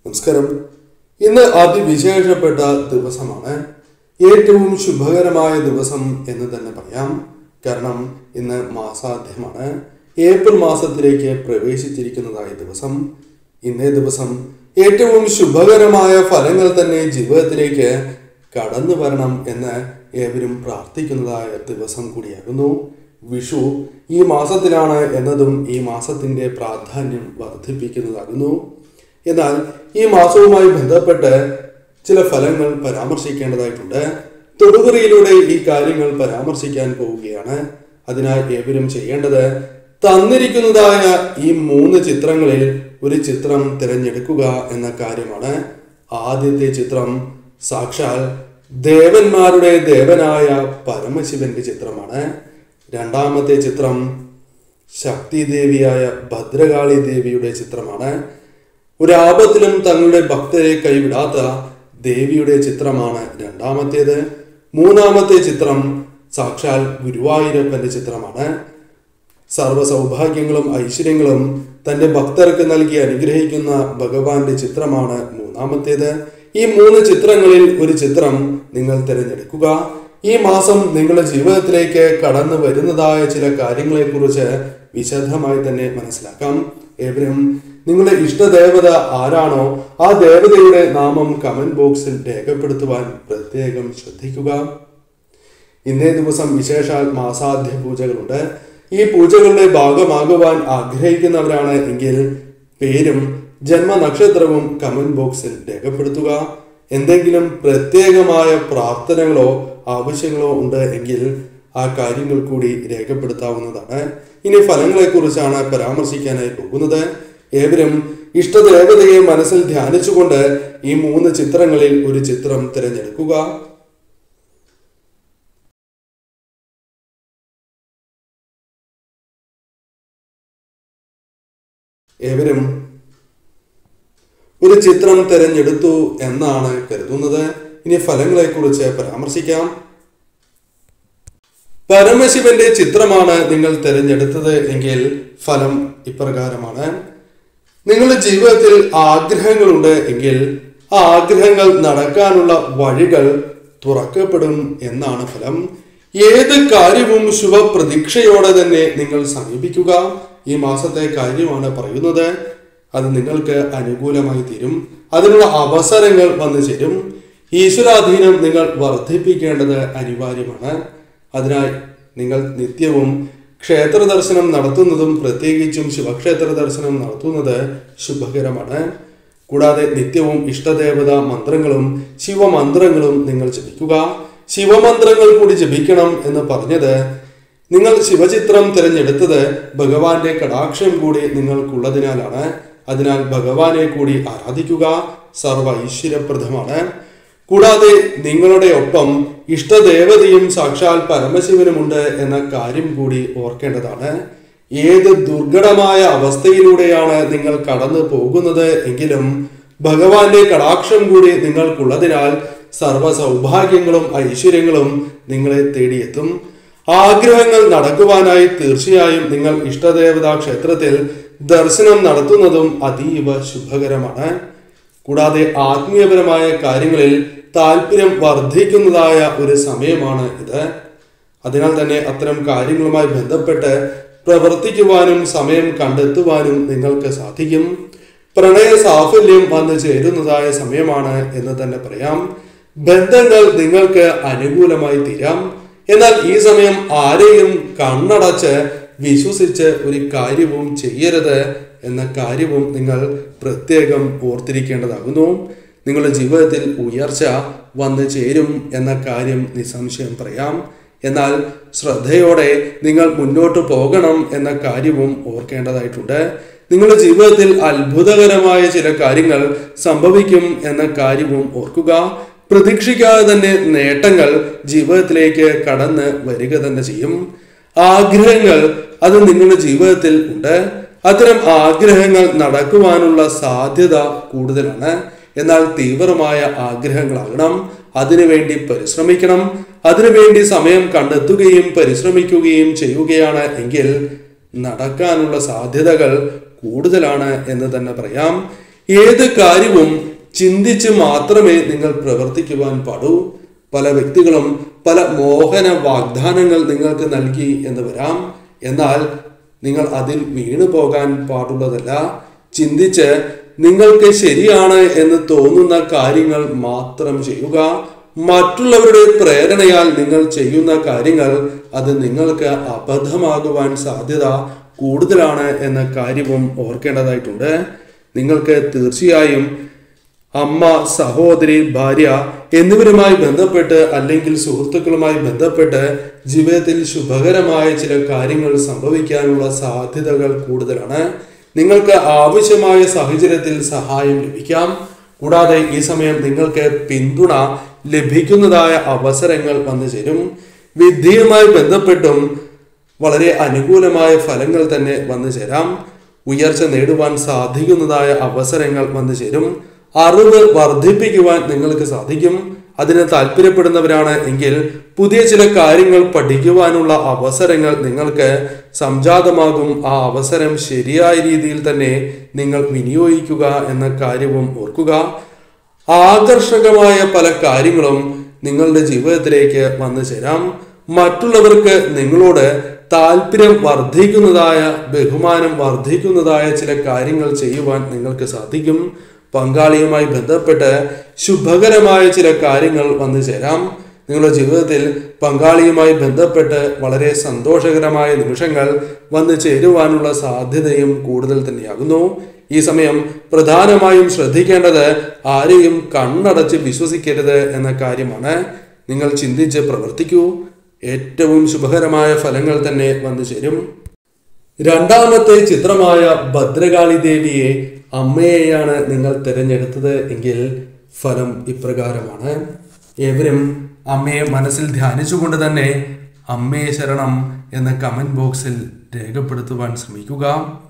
നമസ്കാരം. ഇന്ന് അതിവിശേഷപ്പെട്ട ദിവസമാണ്. ഏറ്റവും ശുഭകരമായ ദിവസം എന്ന് തന്നെ പറയാം. കാരണം ഇന്ന് മാസാന്ത്യമാണ്. ഏപ്രിൽ മാസത്തിലേക്ക് പ്രവേശിച്ചിരിക്കുന്നതായ ദിവസം. ഇന്നേ ദിവസം ഏറ്റവും ശുഭകരമായ ഫലങ്ങൾ തന്നെ ജീവിതത്തിലേക്ക് കടന്നു വരണം എന്ന് ഏവരും പ്രാർത്ഥിക്കുന്നതായ ദിവസം കൂടിയാകുന്നു. വിഷു ഈ മാസത്തിലാണ് എന്നതും ഈ മാസത്തിന്റെ പ്രാധാന്യം വർദ്ധിപ്പിക്കുന്നതാകുന്നു. എന്നാൽ ഈ മാസവുമായി ബന്ധപ്പെട്ട് ചില ഫലങ്ങൾ പരാമർശിക്കേണ്ടതായിട്ടുണ്ട്. തൊടുകുറിയിലൂടെ ഈ കാര്യങ്ങൾ പരാമർശിക്കാൻ പോവുകയാണ്. അതിനായി ഏവരും ചെയ്യേണ്ടത് തന്നിരിക്കുന്നതായ ഈ 3 ചിത്രങ്ങളിൽ ഒരു ചിത്രം തിരഞ്ഞെടുക്കുക എന്ന കാര്യമാണ്. ആദ്യത്തെ ചിത്രം സാക്ഷാൽ ദേവന്മാരുടെ ദേവനായ പരമശിവന്റെ ചിത്രമാണ്. രണ്ടാമത്തെ ചിത്രം ശക്തിദേവിയായ ഭദ്രകാളി ദേവിയുടെ ചിത്രമാണ്. ഒരാപത്തിലും തങ്ങളുടെ ഭക്തരെ കൈവിടാത്ത ദേവിയുടെ ചിത്രമാണ് രണ്ടാമത്തേത്. മൂന്നാമത്തെ ചിത്രം സാക്ഷാൽ ഗുരുവായൂരപ്പന്റെ ചിത്രമാണ്. സർവ്വ സൗഭാഗ്യങ്ങളും ഐശ്വര്യങ്ങളും തന്റെ ഭക്തർക്ക് നൽകി അനുഗ്രഹിക്കുന്ന ഭഗവാന്റെ ചിത്രമാണ് മൂന്നാമത്തേത്. ഈ 3 ചിത്രങ്ങളിൽ ഒരു ചിത്രം നിങ്ങൾ തിരഞ്ഞെടുക്കുക. ഈ മാസം നിങ്ങളുടെ ജീവിതത്തിലേക്ക് കടന്നു വരുന്നതായ ചില കാര്യങ്ങളെ കുറിച്ച് വിശദമായി തന്നെ മനസ്സിലാക്കാം. ഏവരും നിങ്ങളുടെ ഇഷ്ടദേവത ആരാണോ ആ ദേവതയുടെ നാമം കമന്റ് ബോക്സിൽ രേഖപ്പെടുത്തുവാൻ പ്രത്യേകം ശ്രദ്ധിക്കുക. ഇന്നേ ദിവസം വിശേഷാൽ മാസാദ്യ പൂജകളുണ്ട്. ഈ പൂജകളുടെ ഭാഗമാകുവാൻ ആഗ്രഹിക്കുന്നവരാണ് എങ്കിൽ പേരും ജന്മനക്ഷത്രവും കമന്റ് ബോക്സിൽ രേഖപ്പെടുത്തുക. എന്തെങ്കിലും പ്രത്യേകമായ പ്രാർത്ഥനകളോ ആവശ്യങ്ങളോ ഉണ്ട് എങ്കിൽ ആ കാര്യങ്ങൾ കൂടി രേഖപ്പെടുത്താവുന്നതാണ്. ഇനി ഫലങ്ങളെ കുറിച്ചാണ് പരാമർശിക്കാനായി പോകുന്നത്. ഏവരും ഇഷ്ടദേവതയെ മനസ്സിൽ ധ്യാനിച്ചുകൊണ്ട് ഈ 3 ചിത്രങ്ങളിൽ ഒരു ചിത്രം തിരഞ്ഞെടുക്കുക. ഏവരും ഒരു ചിത്രം തിരഞ്ഞെടുത്തു എന്നാണ് കരുതുന്നത്. ഇനി ഫലങ്ങളെ കുറിച്ച് പരാമർശിക്കാം. പരമശിവന്റെ ചിത്രമാണ് നിങ്ങൾ തിരഞ്ഞെടുത്തത് എങ്കിൽ ഫലം ഇപ്രകാരമാണ്. നിങ്ങളുടെ ജീവിതത്തിൽ ആഗ്രഹങ്ങളുണ്ട് എങ്കിൽ ആ ആഗ്രഹങ്ങൾ നടക്കാനുള്ള വഴികൾ തുറക്കപ്പെടും എന്നാണ് ഫലം. ഏത് കാര്യവും ശുഭപ്രതീക്ഷയോടെ തന്നെ നിങ്ങൾ സമീപിക്കുക. ഈ മാസത്തെ കാര്യമാണ് പറയുന്നത്. അത് നിങ്ങൾക്ക് അനുകൂലമായി തീരും. അതിനുള്ള അവസരങ്ങൾ വന്നു ചേരും. ഈശ്വരാധീനം നിങ്ങൾ വർദ്ധിപ്പിക്കേണ്ടത് അനിവാര്യമാണ്. അതിനായി നിങ്ങൾ നിത്യവും ക്ഷേത്ര ദർശനം നടത്തുന്നതും പ്രത്യേകിച്ചും ശിവക്ഷേത്ര ദർശനം നടത്തുന്നത് ശുഭകരമാണ്. കൂടാതെ നിത്യവും ഇഷ്ടദേവത മന്ത്രങ്ങളും ശിവമന്ത്രങ്ങളും നിങ്ങൾ ജപിക്കുക. ശിവമന്ത്രങ്ങൾ കൂടി ജപിക്കണം എന്ന് പറഞ്ഞത് നിങ്ങൾ ശിവചിത്രം തിരഞ്ഞെടുത്തത് ഭഗവാന്റെ കടാക്ഷം കൂടി നിങ്ങൾക്കുള്ളതിനാലാണ്. അതിനാൽ ഭഗവാനെ കൂടി ആരാധിക്കുക. സർവ ഐശ്വര്യപ്രദമാണ്. കൂടാതെ നിങ്ങളുടെ ഒപ്പം ഇഷ്ടദേവതയും സാക്ഷാൽ പരമശിവനുമുണ്ട് എന്ന കാര്യം കൂടി ഓർക്കേണ്ടതാണ്. ഏത് ദുർഘടമായ അവസ്ഥയിലൂടെയാണ് നിങ്ങൾ കടന്നു പോകുന്നത് എങ്കിലും ഭഗവാന്റെ കടാക്ഷം കൂടി നിങ്ങൾക്കുള്ളതിനാൽ സർവ്വ സൗഭാഗ്യങ്ങളും ഐശ്വര്യങ്ങളും നിങ്ങളെ തേടിയെത്തും. ആഗ്രഹങ്ങൾ നടക്കുവാനായി തീർച്ചയായും നിങ്ങൾ ഇഷ്ടദേവതാ ക്ഷേത്രത്തിൽ ദർശനം നടത്തുന്നതും അതീവ ശുഭകരമാണ്. കൂടാതെ ആത്മീയപരമായ കാര്യങ്ങളിൽ താല്പര്യം വർദ്ധിക്കുന്നതായ ഒരു സമയമാണ് ഇത്. അതിനാൽ തന്നെ അത്തരം കാര്യങ്ങളുമായി ബന്ധപ്പെട്ട് പ്രവർത്തിക്കുവാനും സമയം കണ്ടെത്തുവാനും നിങ്ങൾക്ക് സാധിക്കും. പ്രണയ സാഫല്യം വന്നു ചേരുന്നതായ സമയമാണ് എന്ന് തന്നെ പറയാം. ബന്ധങ്ങൾ നിങ്ങൾക്ക് അനുകൂലമായി തീരാം. എന്നാൽ ഈ സമയം ആരെയും കണ്ണടച്ച് വിശ്വസിച്ച് ഒരു കാര്യവും ചെയ്യരുത് എന്ന കാര്യവും നിങ്ങൾ പ്രത്യേകം ഓർത്തിരിക്കേണ്ടതാകുന്നു. നിങ്ങളുടെ ജീവിതത്തിൽ ഉയർച്ച വന്നു ചേരും എന്ന കാര്യം നിസ്സംശയം പറയാം. എന്നാൽ ശ്രദ്ധയോടെ നിങ്ങൾ മുന്നോട്ട് പോകണം എന്ന കാര്യവും ഓർക്കേണ്ടതായിട്ടുണ്ട്. നിങ്ങളുടെ ജീവിതത്തിൽ അത്ഭുതകരമായ ചില കാര്യങ്ങൾ സംഭവിക്കും എന്ന കാര്യവും ഓർക്കുക. പ്രതീക്ഷിക്കാതെ തന്നെ നേട്ടങ്ങൾ ജീവിതത്തിലേക്ക് കടന്ന് വരിക തന്നെ ചെയ്യും. ആഗ്രഹങ്ങൾ അത് നിങ്ങളുടെ ജീവിതത്തിൽ ഉണ്ട്. അത്തരം ആഗ്രഹങ്ങൾ നടക്കുവാനുള്ള സാധ്യത കൂടുതലാണ്. എന്നാൽ തീവ്രമായ ആഗ്രഹങ്ങളാകണം. അതിനുവേണ്ടി പരിശ്രമിക്കണം. അതിനുവേണ്ടി സമയം കണ്ടെത്തുകയും പരിശ്രമിക്കുകയും ചെയ്യുകയാണ് എങ്കിൽ നടക്കാനുള്ള സാധ്യതകൾ കൂടുതലാണ് എന്ന് തന്നെ പറയാം. ഏത് കാര്യവും ചിന്തിച്ച് മാത്രമേ നിങ്ങൾ പ്രവർത്തിക്കുവാൻ പാടൂ. പല വ്യക്തികളും പല മോഹന വാഗ്ദാനങ്ങൾ നിങ്ങൾക്ക് നൽകി എന്ന് വരാം. എന്നാൽ നിങ്ങൾ അതിൽ വീണു പോകാൻ പാടുള്ളതല്ല. ചിന്തിച്ച് നിങ്ങൾക്ക് ശരിയാണ് എന്ന് തോന്നുന്ന കാര്യങ്ങൾ മാത്രം ചെയ്യുക. മറ്റുള്ളവരുടെ പ്രേരണയാൽ നിങ്ങൾ ചെയ്യുന്ന കാര്യങ്ങൾ അത് നിങ്ങൾക്ക് അബദ്ധമാകുവാൻ സാധ്യത കൂടുതലാണ് എന്ന കാര്യവും ഓർക്കേണ്ടതായിട്ടുണ്ട്. നിങ്ങൾക്ക് തീർച്ചയായും അമ്മ, സഹോദരി, ഭാര്യ എന്നിവരുമായി ബന്ധപ്പെട്ട് അല്ലെങ്കിൽ സുഹൃത്തുക്കളുമായി ബന്ധപ്പെട്ട് ജീവിതത്തിൽ ശുഭകരമായ ചില കാര്യങ്ങൾ സംഭവിക്കാനുള്ള സാധ്യതകൾ കൂടുതലാണ്. നിങ്ങൾക്ക് ആവശ്യമായ സാഹചര്യത്തിൽ സഹായം ലഭിക്കാം. കൂടാതെ ഈ സമയം നിങ്ങൾക്ക് പിന്തുണ ലഭിക്കുന്നതായ അവസരങ്ങൾ വന്നു ചേരും. വിദ്യയുമായി ബന്ധപ്പെട്ടും വളരെ അനുകൂലമായ ഫലങ്ങൾ തന്നെ വന്നു ചേരാം. ഉയർച്ച നേടുവാൻ സാധിക്കുന്നതായ അവസരങ്ങൾ വന്നു ചേരും. അറിവ് വർദ്ധിപ്പിക്കുവാൻ നിങ്ങൾക്ക് സാധിക്കും. അതിന് താല്പര്യപ്പെടുന്നവരാണ് എങ്കിൽ പുതിയ ചില കാര്യങ്ങൾ പഠിക്കുവാനുള്ള അവസരങ്ങൾ നിങ്ങൾക്ക് സംജാതമാകും. ആ അവസരം ശരിയായ രീതിയിൽ തന്നെ നിങ്ങൾ വിനിയോഗിക്കുക എന്ന കാര്യവും ഓർക്കുക. ആകർഷകമായ പല കാര്യങ്ങളും നിങ്ങളുടെ ജീവിതത്തിലേക്ക് വന്നു ചേരാം. മറ്റുള്ളവർക്ക് നിങ്ങളോട് താല്പര്യം വർദ്ധിക്കുന്നതായ, ബഹുമാനം വർദ്ധിക്കുന്നതായ ചില കാര്യങ്ങൾ ചെയ്യുവാൻ നിങ്ങൾക്ക് സാധിക്കും. പങ്കാളിയുമായി ബന്ധപ്പെട്ട് ശുഭകരമായ ചില കാര്യങ്ങൾ വന്നു ചേരാം. നിങ്ങളുടെ ജീവിതത്തിൽ പങ്കാളിയുമായി ബന്ധപ്പെട്ട് വളരെ സന്തോഷകരമായ നിമിഷങ്ങൾ വന്നു ചേരുവാനുള്ള സാധ്യതയും കൂടുതൽ തന്നെയാകുന്നു. ഈ സമയം പ്രധാനമായും ശ്രദ്ധിക്കേണ്ടത് ആരെയും കണ്ണടച്ച് വിശ്വസിക്കരുത് എന്ന കാര്യമാണ്. നിങ്ങൾ ചിന്തിച്ച് പ്രവർത്തിക്കൂ. ഏറ്റവും ശുഭകരമായ ഫലങ്ങൾ തന്നെ വന്നു ചേരും. രണ്ടാമത്തെ ചിത്രമായ ഭദ്രകാളി ദേവിയെ, അമ്മയെയാണ് നിങ്ങൾ തിരഞ്ഞെടുത്തത് എങ്കിൽ ഫലം ഇപ്രകാരമാണ്. ഏവരും അമ്മയെ മനസ്സിൽ ധ്യാനിച്ചുകൊണ്ട് തന്നെ അമ്മയെ ശരണം എന്ന കമന്റ് ബോക്സിൽ രേഖപ്പെടുത്തുവാൻ ശ്രമിക്കുക.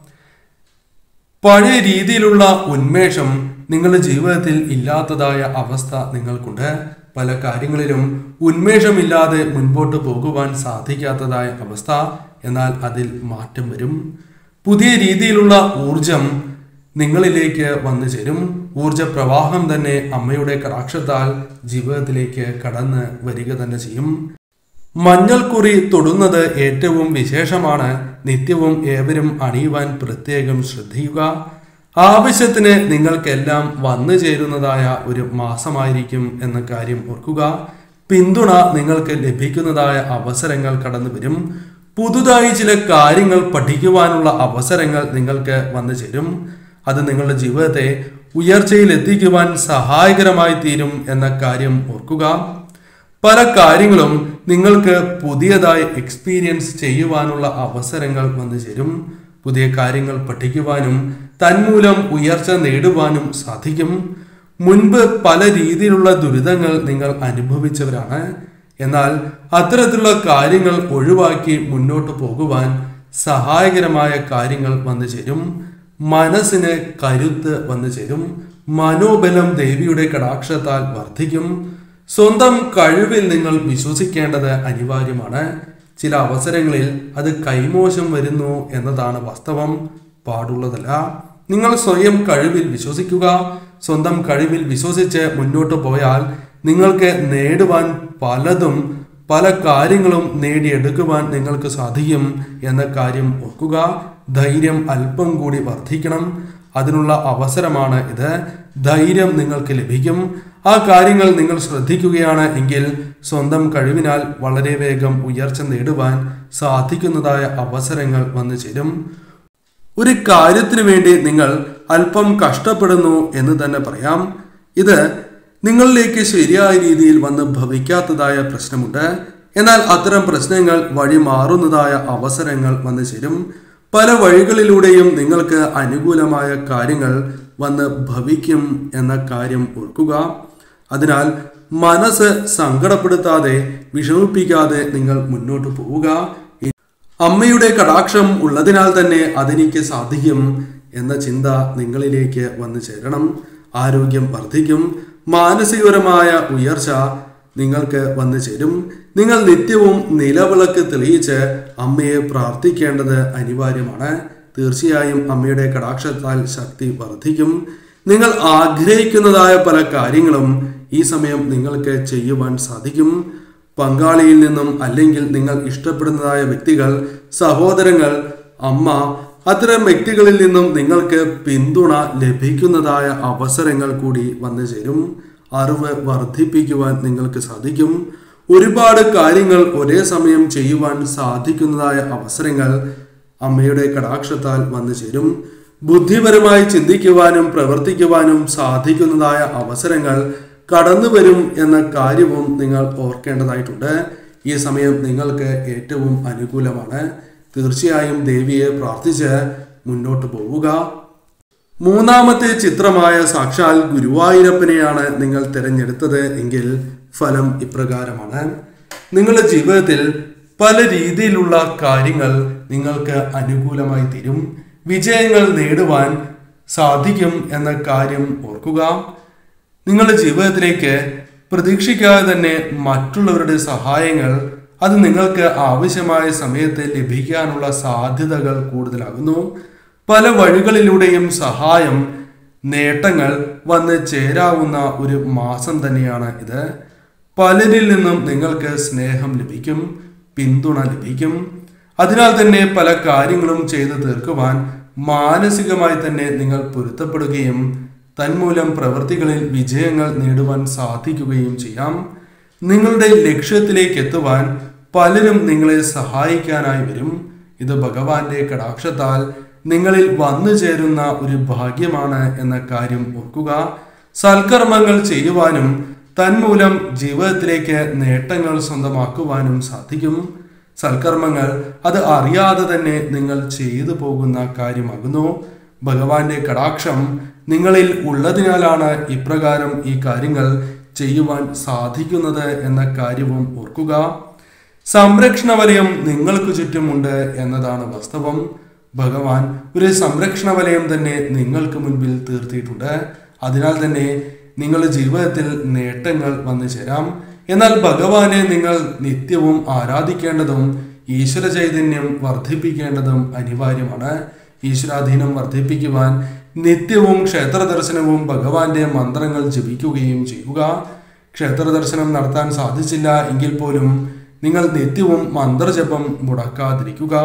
പഴയ രീതിയിലുള്ള ഉന്മേഷം നിങ്ങളുടെ ജീവിതത്തിൽ ഇല്ലാത്തതായ അവസ്ഥ നിങ്ങൾക്കുണ്ട്. പല കാര്യങ്ങളിലും ഉന്മേഷമില്ലാതെ മുൻപോട്ട് പോകുവാൻ സാധിക്കാത്തതായ അവസ്ഥ. എന്നാൽ അതിൽ മാറ്റം വരും. പുതിയ രീതിയിലുള്ള ഊർജം നിങ്ങളിലേക്ക് വന്നു ചേരും. ഊർജ പ്രവാഹം തന്നെ അമ്മയുടെ കടാക്ഷത്താൽ ജീവിതത്തിലേക്ക് കടന്ന് വരിക തന്നെ ചെയ്യും. മഞ്ഞൾക്കുറി തൊടുന്നത് ഏറ്റവും വിശേഷമാണ്. നിത്യവും ഏവരും അണിയുവാൻ പ്രത്യേകം ശ്രദ്ധിക്കുക. ആവശ്യത്തിന് നിങ്ങൾക്കെല്ലാം വന്നു ചേരുന്നതായ ഒരു മാസമായിരിക്കും എന്ന കാര്യം ഓർക്കുക. പിന്തുണ നിങ്ങൾക്ക് ലഭിക്കുന്നതായ അവസരങ്ങൾ കടന്നു വരും. പുതുതായി ചില കാര്യങ്ങൾ പഠിക്കുവാനുള്ള അവസരങ്ങൾ നിങ്ങൾക്ക് വന്നു ചേരും. അത് നിങ്ങളുടെ ജീവിതത്തെ ഉയർച്ചയിൽ എത്തിക്കുവാൻ സഹായകരമായി തീരും എന്ന കാര്യം ഓർക്കുക. പല കാര്യങ്ങളും നിങ്ങൾക്ക് പുതിയതായി എക്സ്പീരിയൻസ് ചെയ്യുവാനുള്ള അവസരങ്ങൾ വന്നു ചേരും. പുതിയ കാര്യങ്ങൾ പഠിക്കുവാനും തന്മൂലം ഉയർച്ച നേടുവാനും സാധിക്കും. മുൻപ് പല രീതിയിലുള്ള ദുരിതങ്ങൾ നിങ്ങൾ അനുഭവിച്ചവരാണ്. എന്നാൽ അത്തരത്തിലുള്ള കാര്യങ്ങൾ ഒഴിവാക്കി മുന്നോട്ട് പോകുവാൻ സഹായകരമായ കാര്യങ്ങൾ വന്നു ചേരും. മനസ്സിന് കരുത്ത് വന്നു ചേരും. മനോബലം ദേവിയുടെ കടാക്ഷത്താൽ വർദ്ധിക്കും. സ്വന്തം കഴിവിൽ നിങ്ങൾ വിശ്വസിക്കേണ്ടത് അനിവാര്യമാണ്. ചില അവസരങ്ങളിൽ അത് കൈമോശം വരുന്നു എന്നതാണ് വാസ്തവം. പാടുള്ളതല്ല. നിങ്ങൾ സ്വയം കഴിവിൽ വിശ്വസിക്കുക. സ്വന്തം കഴിവിൽ വിശ്വസിച്ച് മുന്നോട്ട് പോയാൽ നിങ്ങൾക്ക് നേടുവാൻ പലതും, പല കാര്യങ്ങളും നേടിയെടുക്കുവാൻ നിങ്ങൾക്ക് സാധിക്കും എന്ന കാര്യം ഓർക്കുക. ധൈര്യം അല്പം കൂടി വർദ്ധിക്കണം. അതിനുള്ള അവസരമാണ് ഇത്. ധൈര്യം നിങ്ങൾക്ക് ലഭിക്കും. ആ കാര്യങ്ങൾ നിങ്ങൾ ശ്രദ്ധിക്കുകയാണ് എങ്കിൽ സ്വന്തം കഴിവിനാൽ വളരെ വേഗം ഉയർച്ച നേടുവാൻ സാധിക്കുന്നതായ അവസരങ്ങൾ വന്നു ചേരും. ഒരു കാര്യത്തിന് വേണ്ടി നിങ്ങൾ അല്പം കഷ്ടപ്പെടുന്നു എന്ന് തന്നെ പറയാം. ഇത് നിങ്ങളിലേക്ക് ശരിയായ രീതിയിൽ വന്ന് ഭവിക്കാത്തതായ പ്രശ്നമുണ്ട്. എന്നാൽ അത്തരം പ്രശ്നങ്ങൾ വഴി മാറുന്നതായ അവസരങ്ങൾ വന്നു ചേരും. പല വഴികളിലൂടെയും നിങ്ങൾക്ക് അനുകൂലമായ കാര്യങ്ങൾ വന്ന് ഭവിക്കും എന്ന കാര്യം ഓർക്കുക. അതിനാൽ മനസ്സ് സങ്കടപ്പെടുത്താതെ, വിഷമിപ്പിക്കാതെ നിങ്ങൾ മുന്നോട്ട് പോവുക. അമ്മയുടെ കടാക്ഷം ഉള്ളതിനാൽ തന്നെ അതെനിക്ക് സാധിക്കും എന്ന ചിന്ത നിങ്ങളിലേക്ക് വന്നു ചേരണം. ആരോഗ്യം വർദ്ധിക്കും. മാനസികപരമായ ഉയർച്ച നിങ്ങൾക്ക് വന്നു ചേരും. നിങ്ങൾ നിത്യവും നിലവിളക്ക് തെളിയിച്ച് അമ്മയെ പ്രാർത്ഥിക്കേണ്ടത് അനിവാര്യമാണ്. തീർച്ചയായും അമ്മയുടെ കടാക്ഷത്താൽ ശക്തി വർദ്ധിക്കും. നിങ്ങൾ ആഗ്രഹിക്കുന്നതായ പല കാര്യങ്ങളും ഈ സമയം നിങ്ങൾക്ക് ചെയ്യുവാൻ സാധിക്കും. പങ്കാളിയിൽ നിന്നും അല്ലെങ്കിൽ നിങ്ങൾ ഇഷ്ടപ്പെടുന്നതായ വ്യക്തികൾ, സഹോദരങ്ങൾ, അമ്മ, അത്തരം വ്യക്തികളിൽ നിന്നും നിങ്ങൾക്ക് പിന്തുണ ലഭിക്കുന്നതായ അവസരങ്ങൾ കൂടി വന്നു ചേരും. അറിവ് വർദ്ധിപ്പിക്കുവാൻ നിങ്ങൾക്ക് സാധിക്കും. ഒരുപാട് കാര്യങ്ങൾ ഒരേ സമയം ചെയ്യുവാൻ സാധിക്കുന്നതായ അവസരങ്ങൾ അമ്മയുടെ കടാക്ഷത്താൽ വന്നു ചേരും. ബുദ്ധിപരമായി ചിന്തിക്കുവാനും പ്രവർത്തിക്കുവാനും സാധിക്കുന്നതായ അവസരങ്ങൾ കടന്നു വരും എന്ന കാര്യവും നിങ്ങൾ ഓർക്കേണ്ടതായിട്ടുണ്ട്. ഈ സമയം നിങ്ങൾക്ക് ഏറ്റവും അനുകൂലമാണ്. തീർച്ചയായും ദേവിയെ പ്രാർത്ഥിച്ച് മുന്നോട്ട് പോവുക. മൂന്നാമത്തെ ചിത്രമായ സാക്ഷാൽ ഗുരുവായൂരപ്പനെയാണ് നിങ്ങൾ തിരഞ്ഞെടുത്തത് എങ്കിൽ ഫലം ഇപ്രകാരമാണ്. നിങ്ങളുടെ ജീവിതത്തിൽ പല രീതിയിലുള്ള കാര്യങ്ങൾ നിങ്ങൾക്ക് അനുകൂലമായി തീരും. വിജയങ്ങൾ നേടുവാൻ സാധിക്കും എന്ന കാര്യം ഓർക്കുക. നിങ്ങളുടെ ജീവിതത്തിലേക്ക് പ്രതീക്ഷിക്കാതെ തന്നെ മറ്റുള്ളവരുടെ സഹായങ്ങൾ അത് നിങ്ങൾക്ക് ആവശ്യമായ സമയത്ത് ലഭിക്കാനുള്ള സാധ്യതകൾ കൂടുതലാകുന്നു. പല വഴികളിലൂടെയും സഹായം, നേട്ടങ്ങൾ വന്ന് ചേരാവുന്ന ഒരു മാസം തന്നെയാണ് ഇത്. പലരിൽ നിന്നും നിങ്ങൾക്ക് സ്നേഹം ലഭിക്കും, പിന്തുണ ലഭിക്കും. അതിനാൽ തന്നെ പല കാര്യങ്ങളും ചെയ്തു തീർക്കുവാൻ മാനസികമായി തന്നെ നിങ്ങൾ പൊരുത്തപ്പെടുകയും തന്മൂലം പ്രവൃത്തികളിൽ വിജയങ്ങൾ നേടുവാൻ സാധിക്കുകയും ചെയ്യാം. നിങ്ങളുടെ ലക്ഷ്യത്തിലേക്ക് എത്തുവാൻ പലരും നിങ്ങളെ സഹായിക്കാനായി വരും. ഇത് ഭഗവാന്റെ കടാക്ഷത്താൽ നിങ്ങളിൽ വന്നു ചേരുന്ന ഒരു ഭാഗ്യമാണ് എന്ന കാര്യം ഓർക്കുക. സൽക്കർമ്മങ്ങൾ ചെയ്യുവാനും തന്മൂലം ജീവിതത്തിലേക്ക് നേട്ടങ്ങൾ സ്വന്തമാക്കുവാനും സാധിക്കും. സൽക്കർമ്മങ്ങൾ അത് അറിയാതെ തന്നെ നിങ്ങൾ ചെയ്തു പോകുന്ന കാര്യമാകുന്നു. ഭഗവാന്റെ കടാക്ഷം നിങ്ങളിൽ ഉള്ളതിനാലാണ് ഇപ്രകാരം ഈ കാര്യങ്ങൾ ചെയ്യുവാൻ സാധിക്കുന്നത് എന്ന കാര്യവും ഓർക്കുക. സംരക്ഷണ വലയം നിങ്ങൾക്ക് ചുറ്റുമുണ്ട് എന്നതാണ് വാസ്തവം. ഭഗവാൻ ഒരു സംരക്ഷണ വലയം തന്നെ നിങ്ങൾക്ക് മുൻപിൽ തീർത്തിയിട്ടുണ്ട്. അതിനാൽ തന്നെ നിങ്ങളുടെ ജീവിതത്തിൽ നേട്ടങ്ങൾ വന്നു ചേരാം. എന്നാൽ ഭഗവാനെ നിങ്ങൾ നിത്യവും ആരാധിക്കേണ്ടതും ഈശ്വര ചൈതന്യം വർദ്ധിപ്പിക്കേണ്ടതും അനിവാര്യമാണ്. ഈശ്വരാധീനം വർദ്ധിപ്പിക്കുവാൻ നിത്യവും ക്ഷേത്ര ദർശനവും ഭഗവാന്റെ മന്ത്രങ്ങൾ ജപിക്കുകയും ചെയ്യുക. ക്ഷേത്ര ദർശനം നടത്താൻ സാധിച്ചില്ല എങ്കിൽ പോലും നിങ്ങൾ നിത്യവും മന്ത്രജപം മുടക്കാതിരിക്കുക.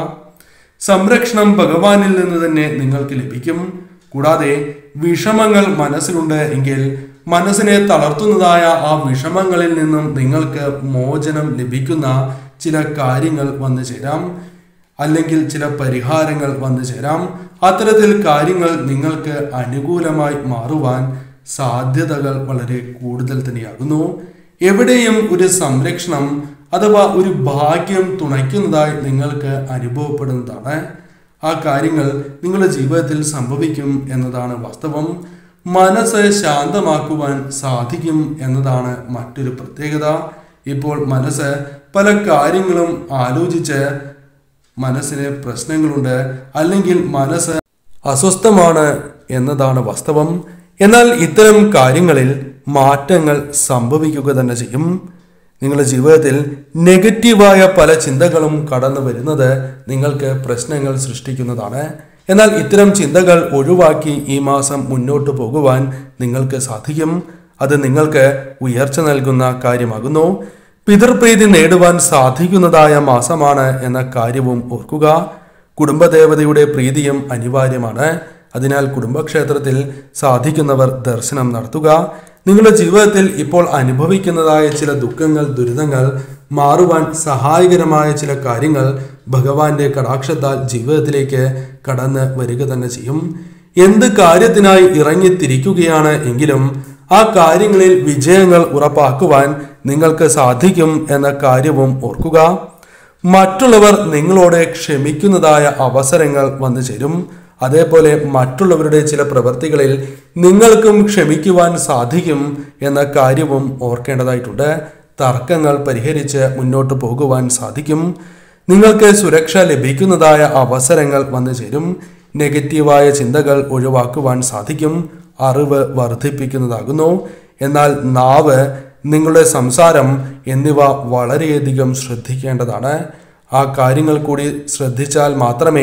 സംരക്ഷണം ഭഗവാനിൽ നിന്ന് തന്നെ നിങ്ങൾക്ക് ലഭിക്കും. കൂടാതെ വിഷമങ്ങൾ മനസ്സിലുണ്ട് എങ്കിൽ മനസ്സിനെ തളർത്തുന്നതായ ആ വിഷമങ്ങളിൽ നിന്നും നിങ്ങൾക്ക് മോചനം ലഭിക്കുന്ന ചില കാര്യങ്ങൾ വന്നു ചേരാം, അല്ലെങ്കിൽ ചില പരിഹാരങ്ങൾ വന്നു ചേരാം. അത്തരത്തിൽ കാര്യങ്ങൾ നിങ്ങൾക്ക് അനുകൂലമായി മാറുവാൻ സാധ്യതകൾ വളരെ കൂടുതൽ തന്നെയാകുന്നു. എവിടെയും ഒരു സംരക്ഷണം അഥവാ ഒരു ഭാഗ്യം തുണയ്ക്കുന്നതായി നിങ്ങൾക്ക് അനുഭവപ്പെടുന്നതാണ്. ആ കാര്യങ്ങൾ നിങ്ങളുടെ ജീവിതത്തിൽ സംഭവിക്കും എന്നതാണ് വാസ്തവം. മനസ്സ് ശാന്തമാക്കുവാൻ സാധിക്കും എന്നതാണ് മറ്റൊരു പ്രത്യേകത. ഇപ്പോൾ മനസ്സ് പല കാര്യങ്ങളും ആലോചിച്ച് മനസ്സിന് പ്രശ്നങ്ങളുണ്ട്, അല്ലെങ്കിൽ മനസ്സ് അസ്വസ്ഥമാണ് എന്നതാണ് വാസ്തവം. എന്നാൽ ഇത്തരം കാര്യങ്ങളിൽ മാറ്റങ്ങൾ സംഭവിക്കുക തന്നെ ചെയ്യും. നിങ്ങളുടെ ജീവിതത്തിൽ നെഗറ്റീവായ പല ചിന്തകളും കടന്നു വരുന്നത് നിങ്ങൾക്ക് പ്രശ്നങ്ങൾ സൃഷ്ടിക്കുന്നതാണ്. എന്നാൽ ഇത്തരം ചിന്തകൾ ഒഴിവാക്കി ഈ മാസം മുന്നോട്ട് പോകുവാൻ നിങ്ങൾക്ക് സാധിക്കും. അത് നിങ്ങൾക്ക് ഉയർച്ച നൽകുന്ന കാര്യമാകുന്നു. പിതൃപ്രീതി നേടുവാൻ സാധിക്കുന്നതായ മാസമാണ് എന്ന കാര്യവും ഓർക്കുക. കുടുംബദേവതയുടെ പ്രീതിയും അനിവാര്യമാണ്. അതിനാൽ കുടുംബക്ഷേത്രത്തിൽ സാധിക്കുന്നവർ ദർശനം നടത്തുക. നിങ്ങളുടെ ജീവിതത്തിൽ ഇപ്പോൾ അനുഭവിക്കുന്നതായ ചില ദുഃഖങ്ങൾ, ദുരിതങ്ങൾ മാറുവാൻ സഹായകരമായ ചില കാര്യങ്ങൾ ഭഗവാന്റെ കടാക്ഷത്താൽ ജീവിതത്തിലേക്ക് കടന്ന് വരിക തന്നെ ചെയ്യും. എന്ത് കാര്യത്തിനായി ഇറങ്ങിത്തിരിക്കുകയാണ് എങ്കിലും ആ കാര്യങ്ങളിൽ വിജയങ്ങൾ ഉറപ്പാക്കുവാൻ നിങ്ങൾക്ക് സാധിക്കും എന്ന കാര്യവും ഓർക്കുക. മറ്റുള്ളവർ നിങ്ങളോട് ക്ഷമിക്കുന്നതായ അവസരങ്ങൾ വന്നു ചേരും. അതേപോലെ മറ്റുള്ളവരുടെ ചില പ്രവൃത്തികളിൽ നിങ്ങൾക്കും ക്ഷമിക്കുവാൻ സാധിക്കും എന്ന കാര്യവും ഓർക്കേണ്ടതായിട്ടുണ്ട്. തർക്കങ്ങൾ പരിഹരിച്ച് മുന്നോട്ട് പോകുവാൻ സാധിക്കും. നിങ്ങൾക്ക് സുരക്ഷ ലഭിക്കുന്നതായ അവസരങ്ങൾ വന്നു ചേരും. നെഗറ്റീവായ ചിന്തകൾ ഒഴിവാക്കുവാൻ സാധിക്കും. അറിവ് വർദ്ധിപ്പിക്കുന്നതാകുന്നു. എന്നാൽ നാവ്, നിങ്ങളുടെ സംസാരം എന്നിവ വളരെയധികം ശ്രദ്ധിക്കേണ്ടതാണ്. ആ കാര്യങ്ങൾ കൂടി ശ്രദ്ധിച്ചാൽ മാത്രമേ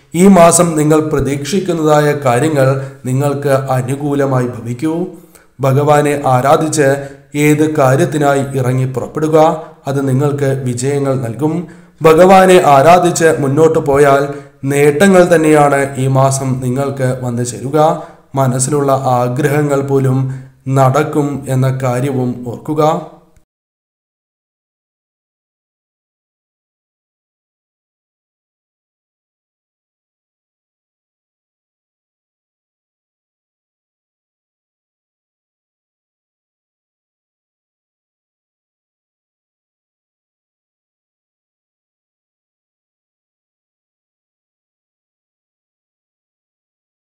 ഈ മാസം നിങ്ങൾ പ്രതീക്ഷിക്കുന്നതായ കാര്യങ്ങൾ നിങ്ങൾക്ക് അനുകൂലമായി ഭവിക്കൂ. ഭഗവാനെ ആരാധിച്ച് ഏത് കാര്യത്തിനായി ഇറങ്ങി പുറപ്പെടുക. അത് നിങ്ങൾക്ക് വിജയങ്ങൾ നൽകും. ഭഗവാനെ ആരാധിച്ച് മുന്നോട്ട് പോയാൽ നേട്ടങ്ങൾ തന്നെയാണ് ഈ മാസം നിങ്ങൾക്ക് വന്നു ചേരുക. മനസ്സിലുള്ള ആഗ്രഹങ്ങൾ പോലും നടക്കും എന്ന കാര്യവും ഓർക്കുക.